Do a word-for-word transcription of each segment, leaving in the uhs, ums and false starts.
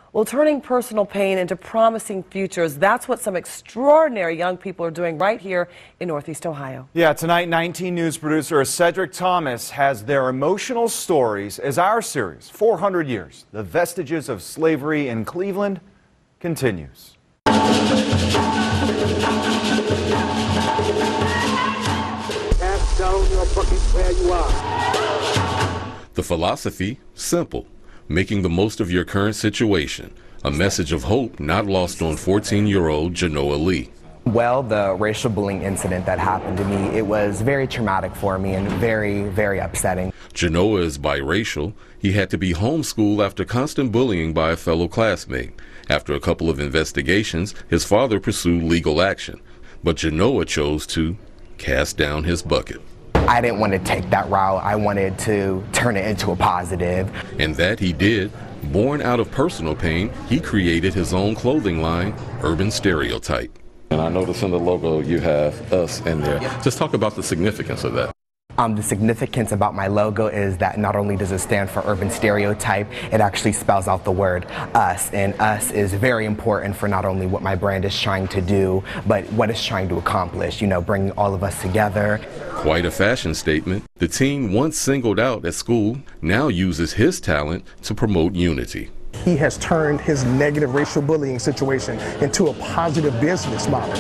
Well, turning personal pain into promising futures, that's what some extraordinary young people are doing right here in Northeast Ohio. Yeah, tonight nineteen News producer Cedric Thomas has their emotional stories as our series, four hundred years, the vestiges of slavery in Cleveland, continues. Cast down your bucket where you are. The philosophy, simple. Making the most of your current situation. A message of hope not lost on fourteen-year-old Genoa Lee. Well, the racial bullying incident that happened to me, it was very traumatic for me and very, very upsetting. Genoa is biracial. He had to be homeschooled after constant bullying by a fellow classmate. After a couple of investigations, his father pursued legal action. But Genoa chose to cast down his bucket. I didn't want to take that route. I wanted to turn it into a positive. And that he did. Born out of personal pain, he created his own clothing line, Urban Stereotype. And I notice in the logo you have us in there. Just talk about the significance of that. Um, the significance about my logo is that not only does it stand for Urban Stereotype, it actually spells out the word us. And us is very important for not only what my brand is trying to do, but what it's trying to accomplish, you know, bringing all of us together. Quite a fashion statement. The teen once singled out at school now uses his talent to promote unity. He has turned his negative racial bullying situation into a positive business model.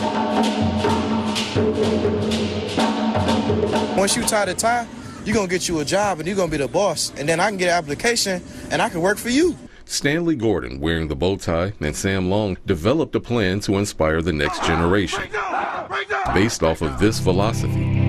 Once you tie the tie, you're going to get you a job and you're going to be the boss. And then I can get an application and I can work for you. Stanley Gordon, wearing the bow tie, and Sam Long developed a plan to inspire the next generation based off of this philosophy.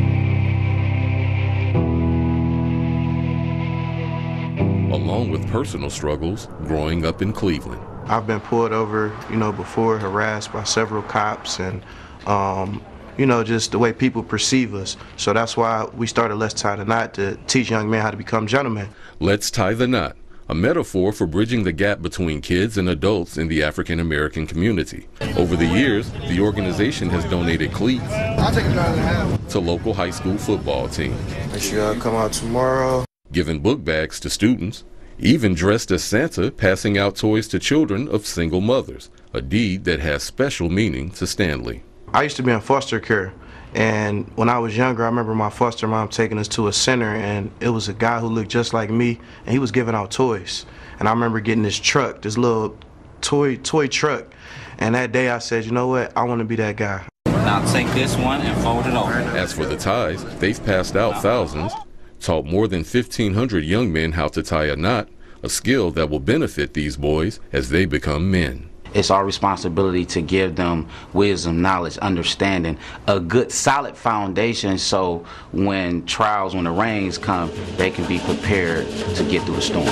Along with personal struggles growing up in Cleveland. I've been pulled over, you know, before, harassed by several cops, and um, you know, just the way people perceive us. So that's why we started Let's Tie the Knot, to teach young men how to become gentlemen. Let's Tie the Knot, a metaphor for bridging the gap between kids and adults in the African American community. Over the years, the organization has donated cleats to local high school football teams. Make sure y'all come out tomorrow. Given book bags to students, even dressed as Santa, passing out toys to children of single mothers, a deed that has special meaning to Stanley. I used to be in foster care, and when I was younger, I remember my foster mom taking us to a center, and it was a guy who looked just like me, and he was giving out toys. And I remember getting this truck, this little toy toy truck, and that day I said, you know what, I want to be that guy. Now take this one and fold it over. As for the ties, they've passed out thousands, taught more than fifteen hundred young men how to tie a knot, a skill that will benefit these boys as they become men. It's our responsibility to give them wisdom, knowledge, understanding, a good solid foundation, so when trials, when the rains come, they can be prepared to get through the storm.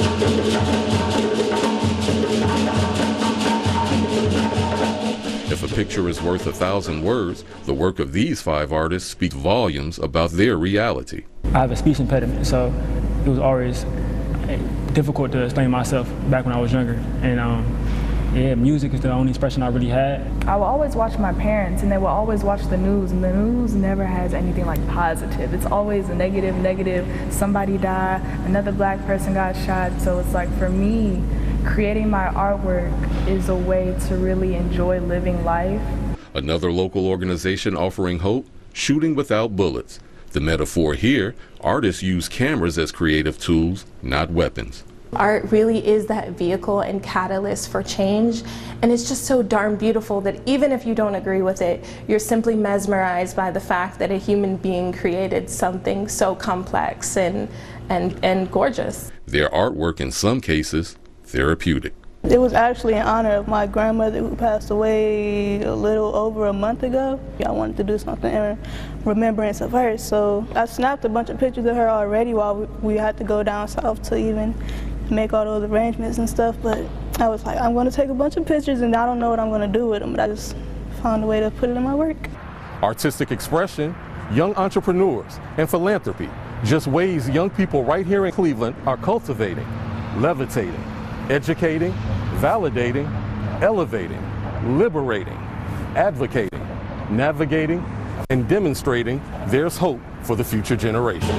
If a picture is worth a thousand words, the work of these five artists speaks volumes about their reality. I have a speech impediment, so it was always difficult to explain myself back when I was younger. And um, yeah, music is the only expression I really had. I will always watch my parents, and they will always watch the news, and the news never has anything like positive. It's always a negative, negative, somebody died, another black person got shot. So it's like, for me, creating my artwork is a way to really enjoy living life. Another local organization offering hope, Shooting Without Bullets. The metaphor here, artists use cameras as creative tools, not weapons. Art really is that vehicle and catalyst for change, and it's just so darn beautiful that even if you don't agree with it, you're simply mesmerized by the fact that a human being created something so complex and, and, and gorgeous. Their artwork, in some cases, therapeutic. It was actually in honor of my grandmother, who passed away a little over a month ago. I wanted to do something in remembrance of her, so I snapped a bunch of pictures of her already while we had to go down south to even make all those arrangements and stuff, but I was like, I'm going to take a bunch of pictures and I don't know what I'm going to do with them, but I just found a way to put it in my work. Artistic expression, young entrepreneurs, and philanthropy, just ways young people right here in Cleveland are cultivating, levitating, educating, validating, elevating, liberating, advocating, navigating, and demonstrating there's hope for the future generation.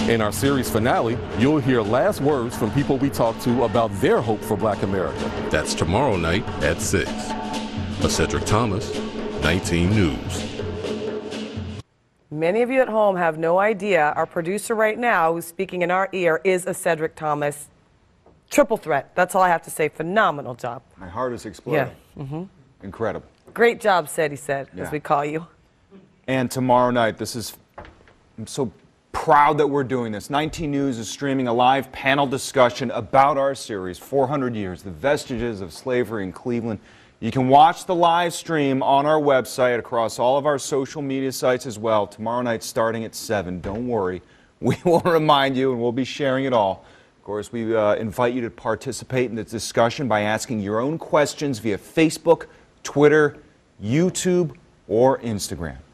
In our series finale, you'll hear last words from people we talked to about their hope for Black America. That's tomorrow night at six. A Cedric Thomas, nineteen News. Many of you at home have no idea. Our producer right now, who's speaking in our ear, is a Cedric Thomas. Triple threat. That's all I have to say. Phenomenal job. My heart is exploding. Yeah. Mm-hmm. Incredible. Great job, said he said, Yeah. as we call you. And tomorrow night, this is, I'm so proud that we're doing this. nineteen News is streaming a live panel discussion about our series, four hundred years, the vestiges of slavery in Cleveland. You can watch the live stream on our website, across all of our social media sites as well. Tomorrow night starting at seven. Don't worry. We will remind you, and we'll be sharing it all. Of course, we uh, invite you to participate in this discussion by asking your own questions via Facebook, Twitter, YouTube, or Instagram.